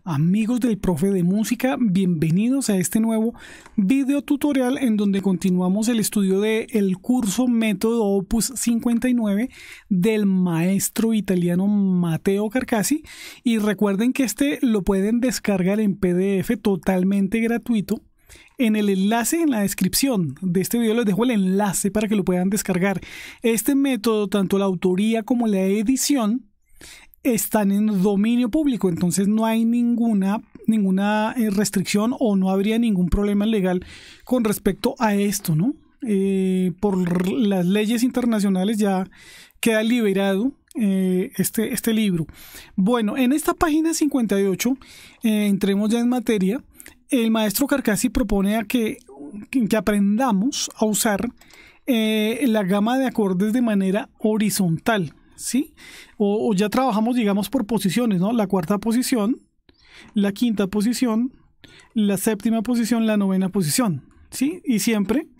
Amigos del Profe de Música, bienvenidos a este nuevo video tutorial en donde continuamos el estudio del curso Método Opus 59 del maestro italiano Matteo Carcasi. Y recuerden que este lo pueden descargar en PDF totalmente gratuito. En el enlace en la descripción de este video les dejo el enlace para que lo puedan descargar. Este método, tanto la autoría como la edición, están en dominio público, entonces no hay ninguna restricción o no habría ningún problema legal con respecto a esto, ¿no? Por las leyes internacionales ya queda liberado este libro. Bueno, en esta página 58, entremos ya en materia. El maestro Carcasi propone que aprendamos a usar la gama de acordes de manera horizontal, ¿sí? O ya trabajamos, digamos, por posiciones, ¿no? La cuarta posición, la quinta posición, la séptima posición, la novena posición, ¿sí? Y siempre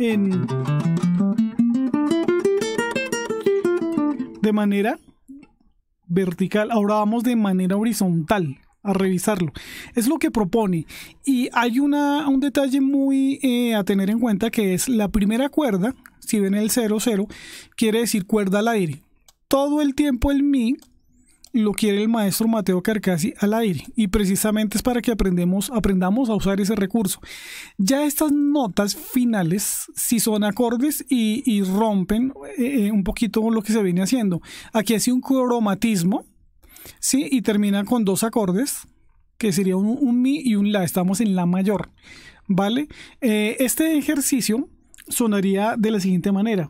de manera vertical. Ahora vamos de manera horizontal a revisarlo. Es lo que propone. Y hay un detalle muy a tener en cuenta, que es la primera cuerda. Si ven el 0-0, quiere decir cuerda al aire. Todo el tiempo el mi lo quiere el maestro Matteo Carcasi al aire, y precisamente es para que aprendamos a usar ese recurso. Ya estas notas finales sí son acordes y rompen un poquito lo que se viene haciendo. Aquí hace un cromatismo, ¿sí? Y termina con dos acordes, que sería un mi y un la. Estamos en la mayor, ¿vale? Este ejercicio sonaría de la siguiente manera.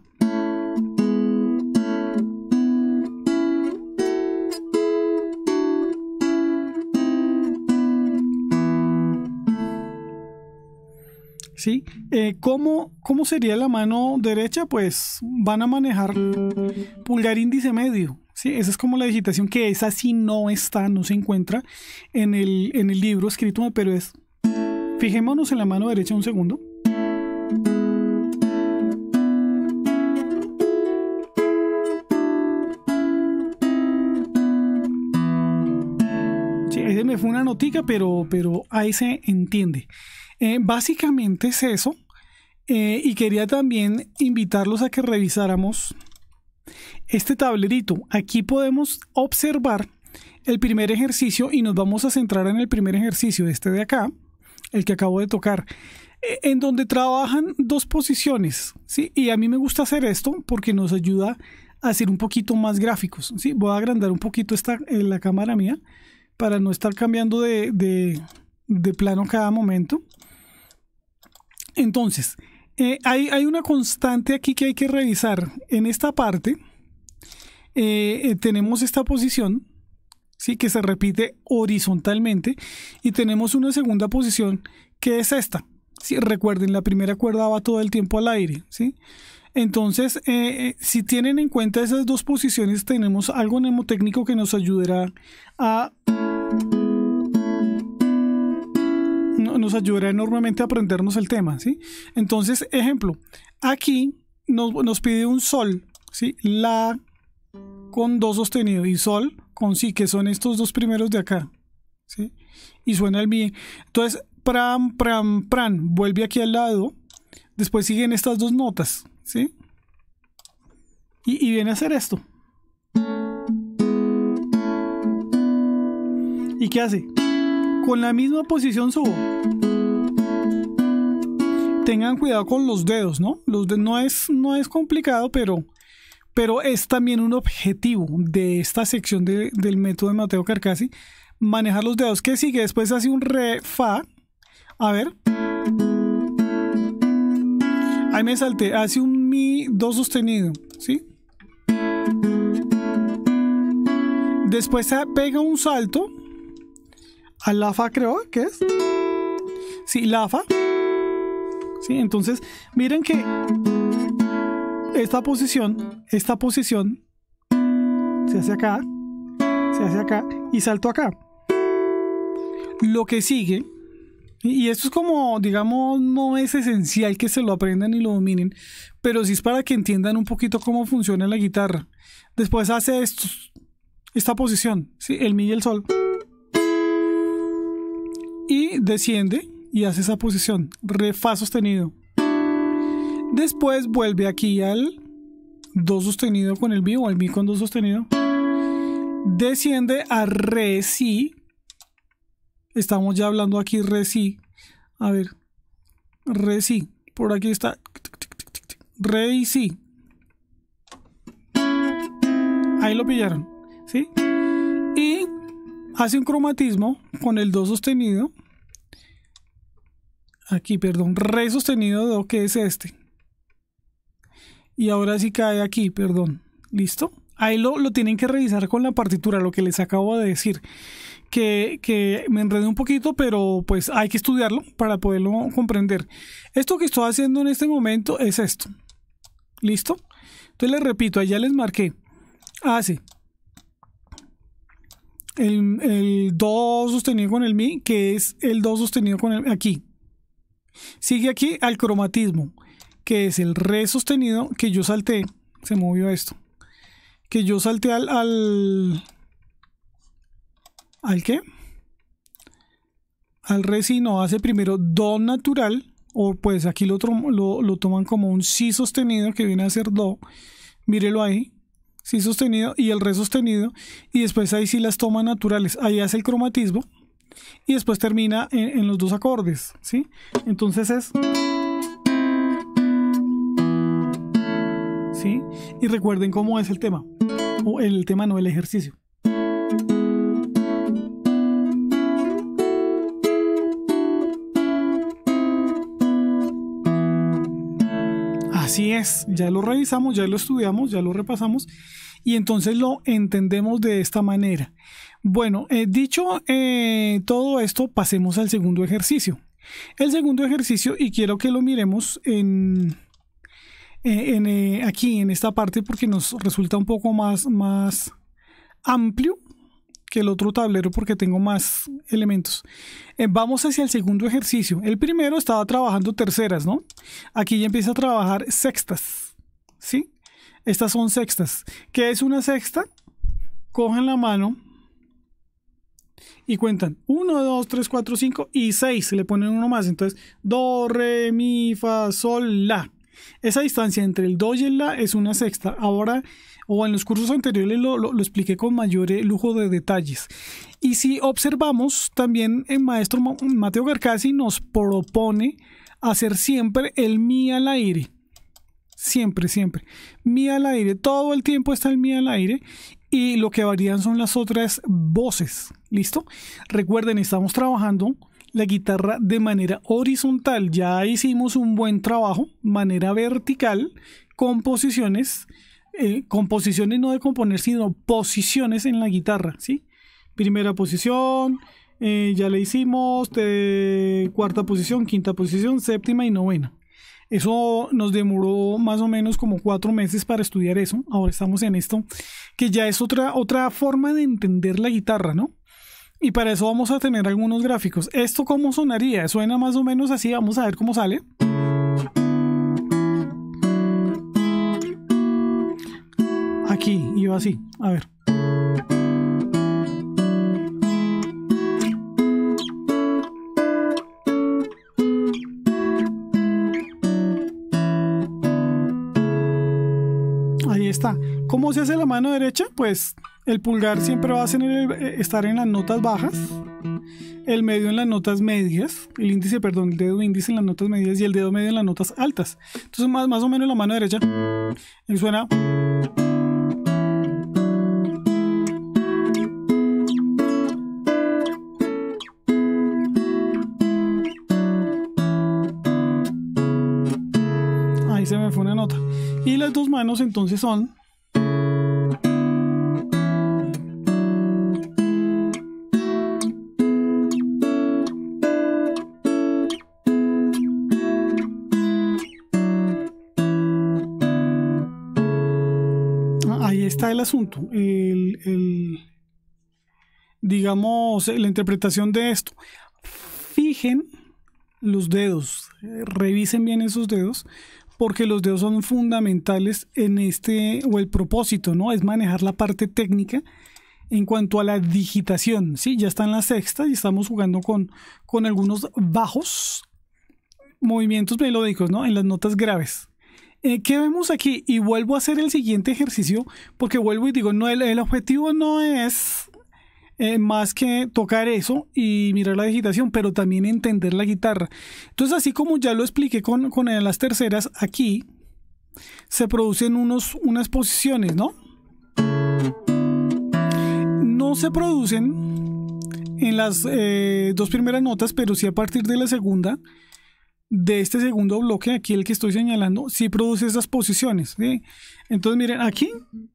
¿Sí? ¿Cómo sería la mano derecha? Pues van a manejar pulgar, índice, medio, ¿sí? Esa es como la digitación, que esa sí no se encuentra en el libro escrito, pero es... Fijémonos en la mano derecha un segundo. Sí, ese me fue una notica, pero ahí se entiende. Básicamente es eso, y quería también invitarlos a que revisáramos este tablerito. Aquí podemos observar el primer ejercicio y nos vamos a centrar en el primer ejercicio, este de acá, el que acabo de tocar, en donde trabajan dos posiciones, ¿sí? Y a mí me gusta hacer esto porque nos ayuda a ser un poquito más gráficos, ¿sí? Voy a agrandar un poquito la cámara mía para no estar cambiando de plano cada momento. Entonces, hay una constante aquí que hay que revisar. En esta parte tenemos esta posición, ¿sí? Que se repite horizontalmente, y tenemos una segunda posición que es esta, ¿sí? Recuerden, la primera cuerda va todo el tiempo al aire, ¿sí? Entonces, si tienen en cuenta esas dos posiciones, tenemos algo mnemotécnico que nos ayudará enormemente a aprendernos el tema, ¿sí? Entonces, ejemplo, aquí nos pide un sol, ¿sí? La con do sostenido y sol con si, que son estos dos primeros de acá, ¿sí? Y suena el mi. Entonces, pran, pran, pran, vuelve aquí al lado. Después siguen estas dos notas, ¿sí? Y viene a hacer esto. ¿Y qué hace? Con la misma posición subo. Tengan cuidado con los dedos, ¿no? No es complicado, pero es también un objetivo de esta sección del método de Matteo Carcasi, manejar los dedos. ¿Qué sigue? Después hace un re, fa. A ver. Ahí me salté. Hace un mi, do sostenido, ¿sí? Después pega un salto a la fa, creo que es. Sí, la fa. Sí, entonces miren que esta posición se hace acá y salto acá. Lo que sigue, y esto es como, digamos, no es esencial que se lo aprendan y lo dominen, pero sí es para que entiendan un poquito cómo funciona la guitarra. Después hace esta posición, ¿sí? El mi y el sol. y desciende y hace esa posición, re, fa sostenido. Después vuelve aquí al do sostenido con el mi o el mi con do sostenido. Desciende a re, si. Estamos ya hablando aquí re, si. A ver, re, si. Por aquí está. Re y si. Ahí lo pillaron, ¿sí? Y hace un cromatismo con el do sostenido. Aquí, perdón, re sostenido do, que es este. Y ahora sí cae aquí, perdón. ¿Listo? Ahí lo tienen que revisar con la partitura, lo que les acabo de decir. Que me enredé un poquito, pero pues hay que estudiarlo para poderlo comprender. Esto que estoy haciendo en este momento es esto. ¿Listo? Entonces les repito, allá les marqué. Hace el do sostenido con el mi, que es el do sostenido con el aquí. Sigue aquí al cromatismo, que es el re sostenido, que yo salté, se movió esto, que yo salté ¿al qué? Al re, si no, hace primero do natural, o pues aquí lo toman como un si sostenido, que viene a ser do, mírelo ahí, si sostenido y el re sostenido, y después ahí sí las tomas naturales, ahí hace el cromatismo, y después termina en los dos acordes, ¿sí? Entonces es... ¿sí? Y recuerden cómo es el tema, o el tema no, el ejercicio. Así es, ya lo revisamos, ya lo estudiamos, ya lo repasamos y entonces lo entendemos de esta manera. Bueno, dicho todo esto, pasemos al segundo ejercicio. El segundo ejercicio, y quiero que lo miremos aquí en esta parte porque nos resulta un poco más amplio que el otro tablero porque tengo más elementos. Vamos hacia el segundo ejercicio. El primero estaba trabajando terceras, ¿no? Aquí ya empieza a trabajar sextas, ¿sí? Estas son sextas. ¿Qué es una sexta? Cogen la mano y cuentan 1, 2, 3, 4, 5 y 6. Se le ponen uno más. Entonces, do, re, mi, fa, sol, la. Esa distancia entre el do y el la es una sexta. Ahora, o en los cursos anteriores lo expliqué con mayor lujo de detalles. Y si observamos, también el maestro Mateo Garcasi nos propone hacer siempre el mi al aire. Siempre, siempre. Mi al aire. Todo el tiempo está el mi al aire. Y lo que varían son las otras voces. ¿Listo? Recuerden, estamos trabajando la guitarra de manera horizontal. Ya hicimos un buen trabajo. Manera vertical. Composiciones. Composiciones no de componer, sino posiciones en la guitarra, ¿sí? Primera posición, ya le hicimos, cuarta posición, quinta posición, séptima y novena. Eso nos demoró más o menos como 4 meses para estudiar eso. Ahora estamos en esto, que ya es otra forma de entender la guitarra, ¿no? Y para eso vamos a tener algunos gráficos. ¿Esto cómo sonaría? Suena más o menos así, vamos a ver cómo sale. Aquí iba así, a ver. Ahí está. ¿Cómo se hace la mano derecha? Pues el pulgar siempre va a estar en las notas bajas, el medio en las notas medias, el dedo índice en las notas medias y el dedo medio en las notas altas. Entonces más o menos la mano derecha suena... Ahí se me fue una nota. Y las dos manos entonces son... Ahí está el asunto. Digamos, la interpretación de esto. Fijen los dedos. Revisen bien esos dedos. Porque los dedos son fundamentales en o el propósito, ¿no? Es manejar la parte técnica en cuanto a la digitación, ¿sí? Ya está en la sexta y estamos jugando con algunos bajos movimientos melódicos, ¿no? En las notas graves. ¿Qué vemos aquí? Y vuelvo a hacer el siguiente ejercicio porque vuelvo y digo, no, el objetivo no es más que tocar eso y mirar la digitación, pero también entender la guitarra. Entonces, así como ya lo expliqué con las terceras, aquí se producen unas posiciones, ¿no? No se producen en las dos primeras notas, pero sí a partir de la segunda, de este segundo bloque, aquí el que estoy señalando, sí produce esas posiciones, ¿sí? Entonces miren, aquí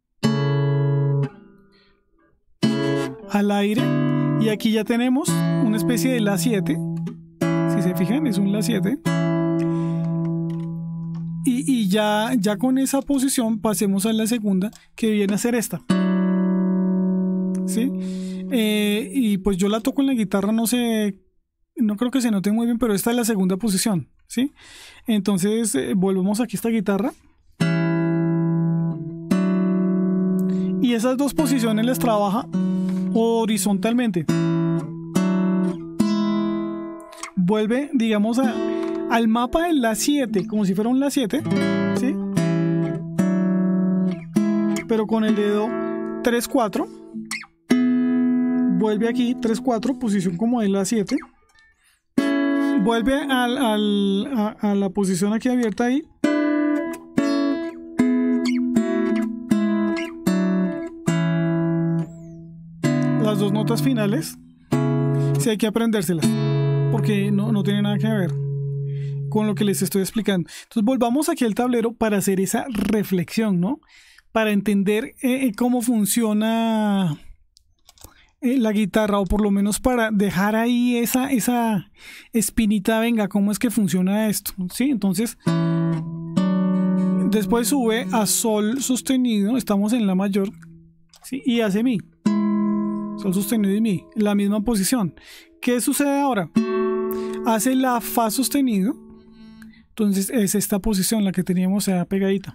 al aire, y aquí ya tenemos una especie de La 7, si se fijan, es un La 7. Y ya con esa posición pasemos a la segunda, que viene a ser esta, ¿sí? Y pues yo la toco en la guitarra, no creo que se note muy bien, pero esta es la segunda posición, ¿sí? Entonces volvemos aquí a esta guitarra y esas dos posiciones las trabaja horizontalmente. Vuelve, digamos, al mapa de La 7, como si fuera un La 7, ¿sí? Pero con el dedo 3-4. Vuelve aquí 3-4, posición como de La 7. Vuelve a la posición aquí abierta ahí. Las dos notas finales, sí hay que aprendérselas, porque no tiene nada que ver con lo que les estoy explicando. Entonces volvamos aquí al tablero para hacer esa reflexión, ¿no? Para entender cómo funciona la guitarra, o por lo menos para dejar ahí esa espinita, venga, cómo es que funciona esto, ¿sí? Entonces después sube a Sol sostenido, estamos en La mayor, ¿sí? Y hace Mi, Sol sostenido y Mi, la misma posición. ¿Qué sucede ahora? Hace La Fa sostenido, entonces es esta posición la que teníamos pegadita.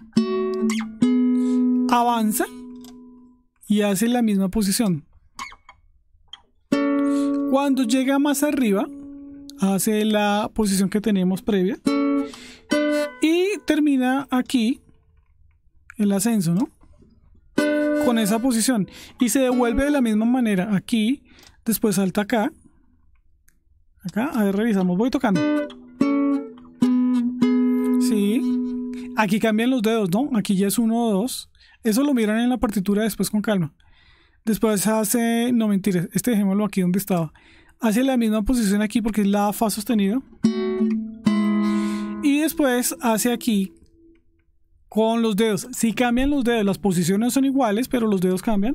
Avanza y hace la misma posición. Cuando llega más arriba, hace la posición que teníamos previa y termina aquí el ascenso, ¿no? Con esa posición, y se devuelve de la misma manera aquí, después salta acá, a ver, revisamos, voy tocando, sí, aquí cambian los dedos, ¿no? Aquí ya es 1 o 2, eso lo miran en la partitura después con calma. Después hace, no mentiras, dejémoslo aquí donde estaba, hace la misma posición aquí porque es La Fa sostenido, y después hace aquí con los dedos. Si cambian los dedos, las posiciones son iguales, pero los dedos cambian.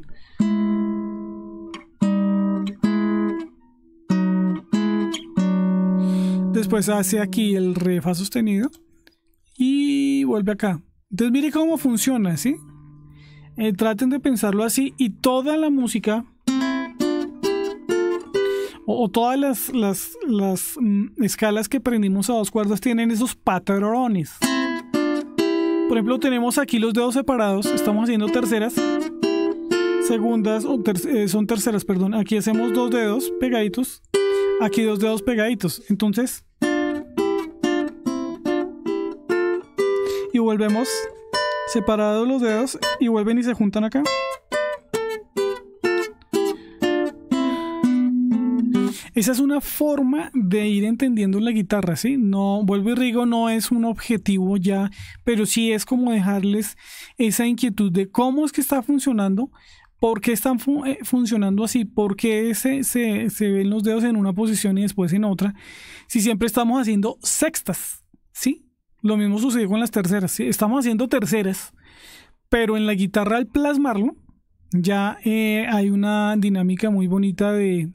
Después hace aquí el Re Fa sostenido y vuelve acá. Entonces mire cómo funciona, ¿sí? Traten de pensarlo así, y toda la música o todas las escalas que aprendimos a 2 cuerdas tienen esos patrones. Por ejemplo, tenemos aquí los dedos separados, estamos haciendo terceras, segundas, son terceras, perdón. Aquí hacemos 2 dedos pegaditos, aquí 2 dedos pegaditos. Entonces, y volvemos separados los dedos y vuelven y se juntan acá. Esa es una forma de ir entendiendo la guitarra, ¿sí? No, vuelvo y digo, no es un objetivo ya, pero sí es como dejarles esa inquietud de cómo es que está funcionando, por qué están funcionando así, por qué se ven los dedos en una posición y después en otra, si siempre estamos haciendo sextas, ¿sí? Lo mismo sucede con las terceras, ¿sí? Estamos haciendo terceras, pero en la guitarra al plasmarlo, ya hay una dinámica muy bonita de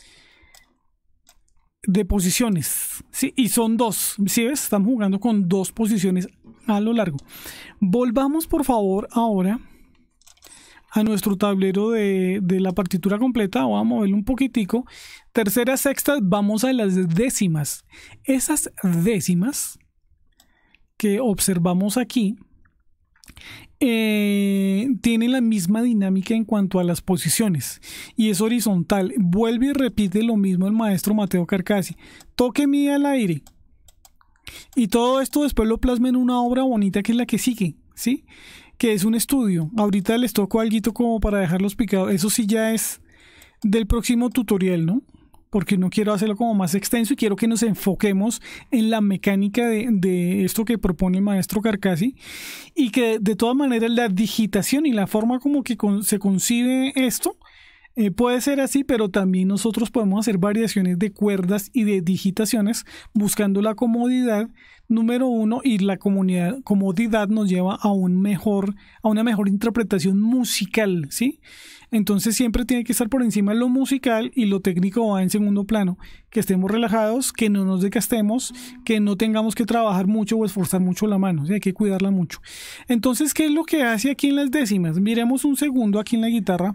posiciones, ¿sí? Y son 2, ¿sí ves? Estamos jugando con 2 posiciones a lo largo. Volvamos por favor ahora a nuestro tablero de la partitura completa. Vamos a moverlo un poquitico. Terceras, sextas, vamos a las décimas. Esas décimas que observamos aquí tiene la misma dinámica en cuanto a las posiciones y es horizontal. Vuelve y repite lo mismo el maestro Mateo Carcassi. Toque mi al aire. Y todo esto después lo plasma en una obra bonita que es la que sigue, ¿sí? Que es un estudio. Ahorita les toco algo como para dejarlos picados. Eso sí ya es del próximo tutorial, ¿no? Porque no quiero hacerlo como más extenso y quiero que nos enfoquemos en la mecánica de esto que propone el maestro Carcassi, y que de todas maneras la digitación y la forma como que se concibe esto puede ser así, pero también nosotros podemos hacer variaciones de cuerdas y de digitaciones buscando la comodidad, número uno, y la comodidad nos lleva a una mejor interpretación musical, ¿sí? Entonces siempre tiene que estar por encima lo musical y lo técnico va en segundo plano. Que estemos relajados, que no nos desgastemos, que no tengamos que trabajar mucho o esforzar mucho la mano, ¿sí? Hay que cuidarla mucho. Entonces, ¿qué es lo que hace aquí en las décimas? Miremos un segundo aquí en la guitarra.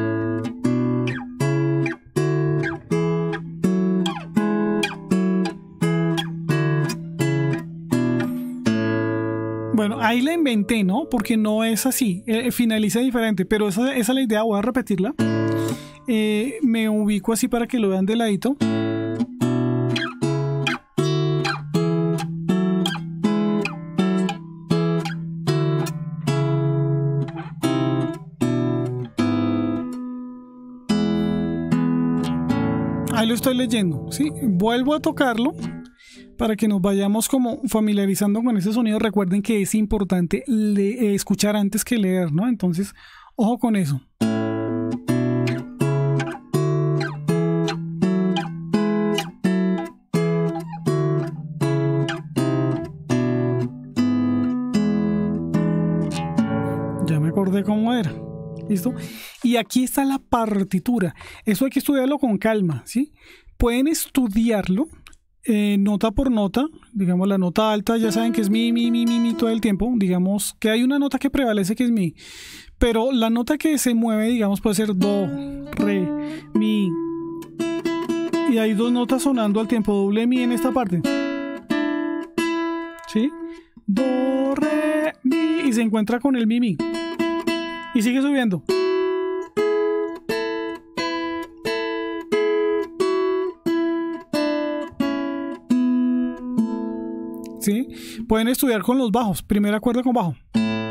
Bueno, ahí la inventé, ¿no? Porque no es así, finaliza diferente, pero esa es la idea, voy a repetirla. Me ubico así para que lo vean de ladito. Ahí lo estoy leyendo, ¿sí? Vuelvo a tocarlo para que nos vayamos como familiarizando con ese sonido. Recuerden que es importante escuchar antes que leer, ¿no? Entonces, ojo con eso. Ya me acordé cómo era. ¿Listo? Y aquí está la partitura. Eso hay que estudiarlo con calma, ¿sí? Pueden estudiarlo nota por nota. Digamos, la nota alta ya saben que es mi todo el tiempo. Digamos que hay una nota que prevalece que es mi, pero la nota que se mueve, digamos, puede ser do, re, mi, y hay dos notas sonando al tiempo, doble mi en esta parte, ¿sí? Do, re, mi, y se encuentra con el mi, y sigue subiendo. ¿Sí? Pueden estudiar con los bajos. Primera cuerda con bajo.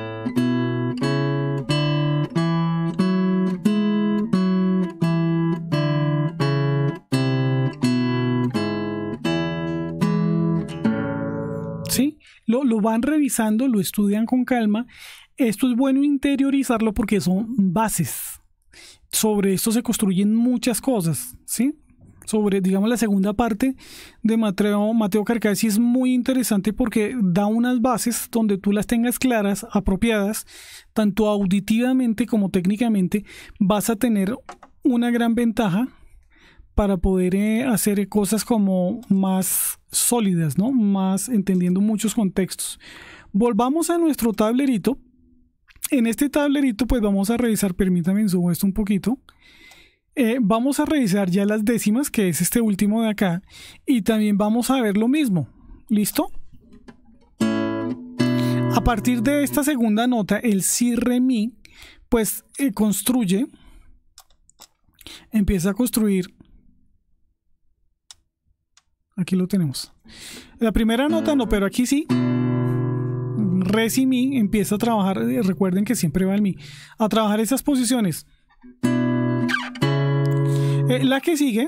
¿Sí? Lo van revisando, lo estudian con calma. Esto es bueno interiorizarlo porque son bases. Sobre esto se construyen muchas cosas, ¿sí? Sobre, digamos, la segunda parte de Mateo Carcassi es muy interesante porque da unas bases donde tú las tengas claras, apropiadas, tanto auditivamente como técnicamente, vas a tener una gran ventaja para poder hacer cosas como más sólidas, ¿no? Más entendiendo muchos contextos. Volvamos a nuestro tablerito. En este tablerito pues vamos a revisar, permítame subo esto un poquito. Vamos a revisar ya las décimas, que es este último de acá, y también vamos a ver lo mismo. ¿Listo? A partir de esta segunda nota, el si, re, mi, pues empieza a construir. Aquí lo tenemos. La primera nota no, pero aquí sí. Re, si, mi, empieza a trabajar. Recuerden que siempre va el mi. A trabajar esas posiciones. La que sigue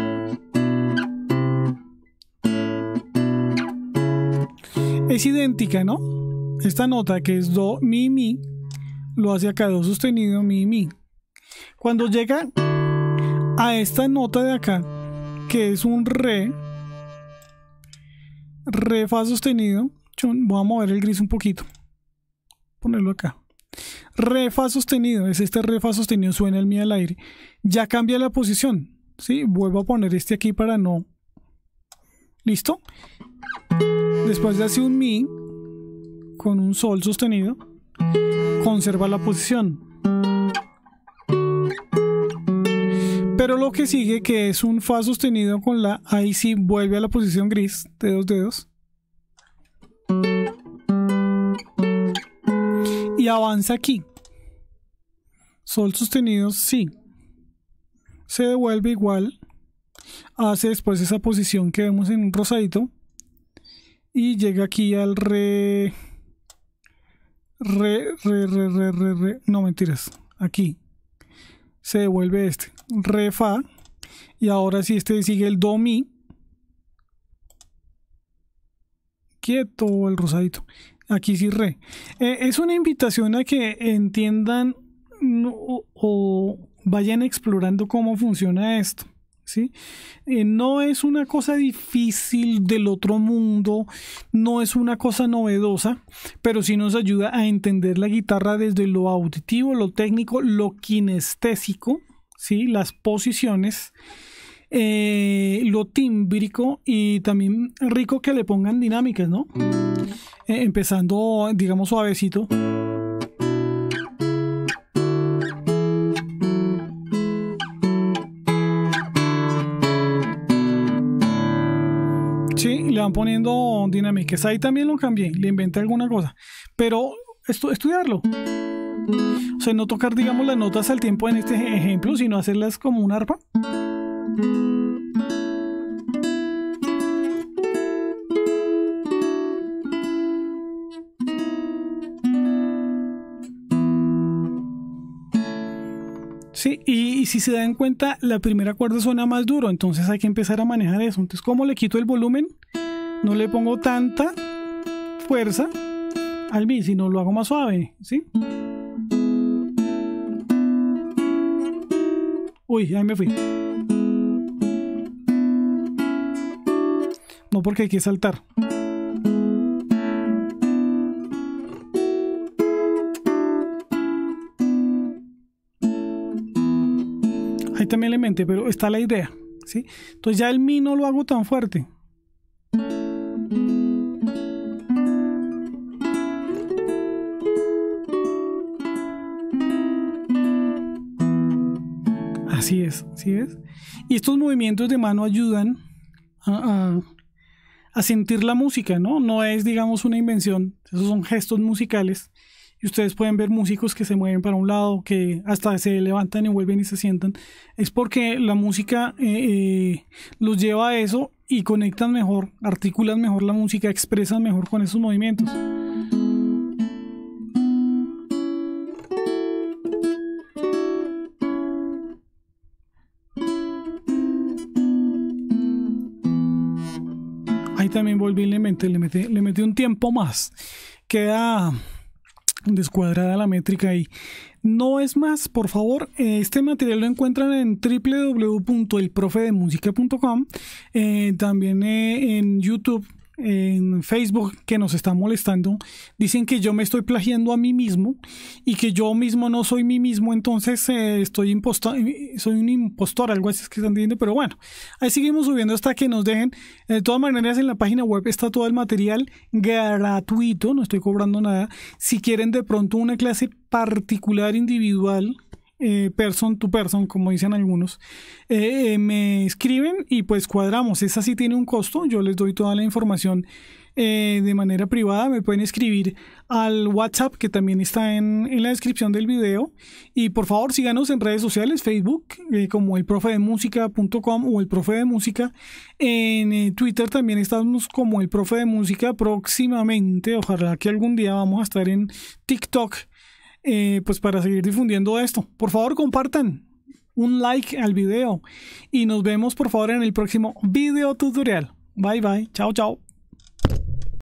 es idéntica, ¿no? Esta nota que es do, mi, lo hace acá, do sostenido, mi. Cuando llega a esta nota de acá, que es un re, fa sostenido, voy a mover el gris un poquito, ponerlo acá. Re, fa sostenido, es este re, fa sostenido, suena el mi al aire. Ya cambia la posición, ¿sí? Vuelvo a poner este aquí para no. ¿Listo? Después de hace un mi con un sol sostenido, conserva la posición. Pero lo que sigue, que es un fa sostenido con la, ahí sí vuelve a la posición gris de dos dedos. y avanza aquí. Sol sostenido, sí. Se devuelve igual. Hace después esa posición que vemos en un rosadito. Y llega aquí al re. No, mentiras. Aquí. Se devuelve este. Re, fa. Y ahora sí este sigue el do, mi. Quieto el rosadito. Aquí sí re. Es una invitación a que entiendan o vayan explorando cómo funciona esto, ¿sí? No es una cosa difícil del otro mundo, no es una cosa novedosa, pero sí nos ayuda a entender la guitarra desde lo auditivo, lo técnico, lo kinestésico, ¿sí? Las posiciones, lo tímbrico y también rico que le pongan dinámicas, ¿no? Empezando, digamos, suavecito. Sí, le van poniendo dinámicas. Ahí también lo cambié, le inventé alguna cosa. Pero estudiarlo. O sea, no tocar, digamos, las notas al tiempo en este ejemplo, sino hacerlas como un arpa. Sí, y si se dan cuenta, la primera cuerda suena más duro, entonces hay que empezar a manejar eso. Entonces, ¿cómo le quito el volumen? No le pongo tanta fuerza al mi, sino lo hago más suave, ¿sí? Uy, ahí me fui. No, porque hay que saltar. Ahí también le inventé, pero está la idea, ¿sí? Entonces ya el mi no lo hago tan fuerte. Así es, ¿sí ves? Y estos movimientos de mano ayudan a sentir la música, ¿no? No es, digamos, una invención, esos son gestos musicales. Y ustedes pueden ver músicos que se mueven para un lado, que hasta se levantan y vuelven y se sientan. Es porque la música los lleva a eso y conectan mejor, articulan mejor la música, expresan mejor con esos movimientos. Ahí también volví y le metí un tiempo más. Queda descuadrada la métrica ahí. No es más, por favor, este material lo encuentran en www.elprofedemusica.com, también en YouTube, en Facebook, que nos están molestando. Dicen que yo me estoy plagiando a mí mismo y que yo mismo no soy mí mismo, entonces soy un impostor, algo así es que están diciendo, pero bueno, ahí seguimos subiendo hasta que nos dejen. De todas maneras, en la página web está todo el material gratuito, no estoy cobrando nada. Si quieren de pronto una clase particular, individual, person to person, como dicen algunos, me escriben y pues cuadramos. Esa sí tiene un costo, yo les doy toda la información de manera privada. Me pueden escribir al WhatsApp, que también está en la descripción del video, y por favor síganos en redes sociales, Facebook como elprofedemusica.com o el profe de música. En Twitter también estamos como el profe de música. Próximamente, ojalá que algún día vamos a estar en TikTok, pues para seguir difundiendo esto. Por favor, compartan, un like al video y nos vemos por favor en el próximo video tutorial. Bye bye, chao chao.